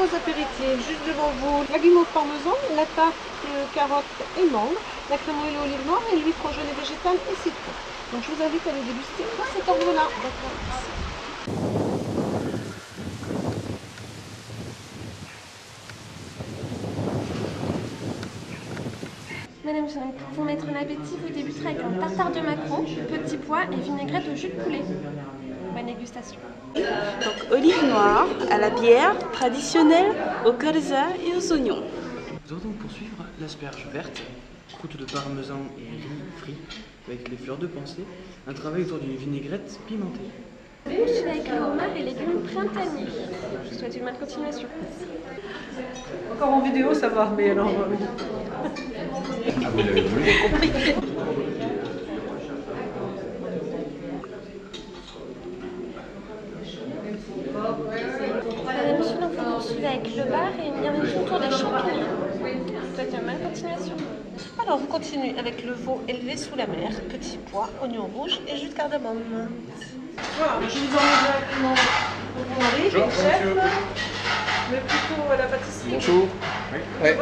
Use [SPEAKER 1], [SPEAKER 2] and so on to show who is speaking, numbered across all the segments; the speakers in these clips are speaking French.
[SPEAKER 1] vos apéritifs, juste devant vous, la guimauve parmesan, la tarte carotte et mangue, la crème moelleux olive noire et l'huile congelée végétale et citron. Donc je vous invite à les déguster dans cet ordre-là.
[SPEAKER 2] Madame, pour vous mettre en appétit, vous débuterez avec un tartare de maquereau, petits pois et vinaigrette au jus de poulet. Bonne dégustation.
[SPEAKER 3] Donc olive noire à la bière traditionnelle, au colza et aux oignons.
[SPEAKER 4] Nous allons donc poursuivre l'asperge verte, croûte de parmesan et riz frit avec les fleurs de pensée, un travail autour d'une vinaigrette pimentée.
[SPEAKER 2] Poursuivez avec le homard et légumes printaniers. Je vous souhaite une bonne continuation.
[SPEAKER 1] Encore en vidéo, ça va, mais alors...
[SPEAKER 5] Ah, vous l'avez voulu.
[SPEAKER 2] Madame, monsieur, donc vous poursuivez avec le bar et une garniture autour des champignons. Je vous souhaite une bonne continuation.
[SPEAKER 1] Alors, vous continuez avec le veau élevé sous la mer, petits pois, oignons rouges et jus de cardamome. Voilà, je vous emmène directement au Bourg-Henri, chef, mais plutôt à la pâtisserie.
[SPEAKER 5] Bonjour. Oui. Ouais.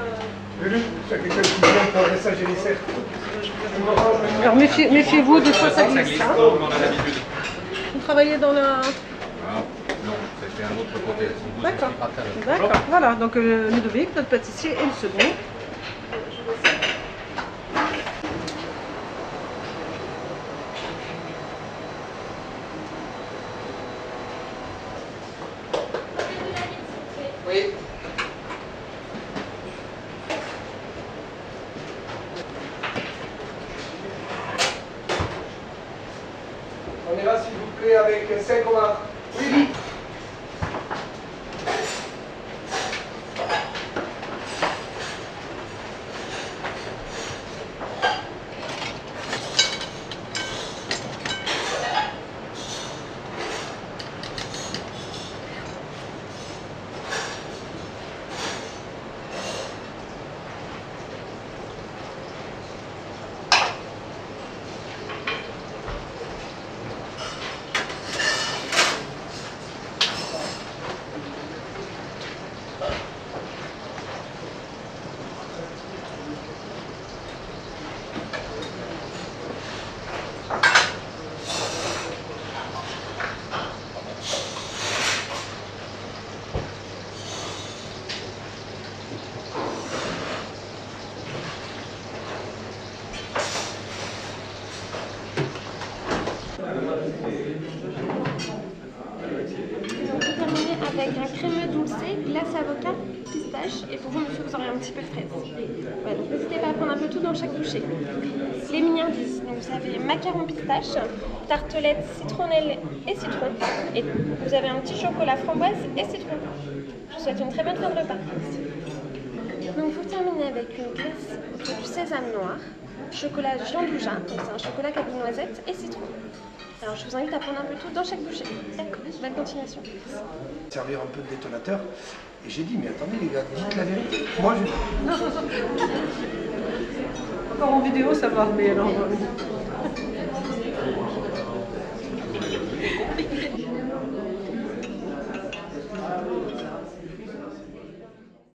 [SPEAKER 1] Alors, méfiez-vous, des fois ça glisse. Hein. Vous travaillez dans la...
[SPEAKER 5] Non, c'était un autre côté.
[SPEAKER 1] D'accord. D'accord. Voilà, donc Ludovic, notre pâtissier, et le second.
[SPEAKER 5] Oui.
[SPEAKER 6] On ira s'il vous plaît avec 5 homards. Oui, oui.
[SPEAKER 2] Avec un crémeux doucet, glace avocat, pistache, et pour vous, monsieur, vous aurez un petit peu de fraise. Voilà, donc n'hésitez pas à prendre un peu tout dans chaque bouchée. Les mignardises, donc vous avez macaron pistache, tartelette citronnelle et citron, et vous avez un petit chocolat framboise et citron. Je vous souhaite une très bonne fin de repas. Donc vous terminez avec une glace autour du sésame noir, chocolat giandouja, donc c'est un chocolat cabine noisette et citron. Alors je vous invite à prendre un peu tout dans chaque bouchée. D'accord, bonne continuation.
[SPEAKER 6] Servir un peu de détonateur. Et j'ai dit, mais attendez les gars, dites la vérité. Moi je...
[SPEAKER 1] Encore en vidéo, ça va, mais alors...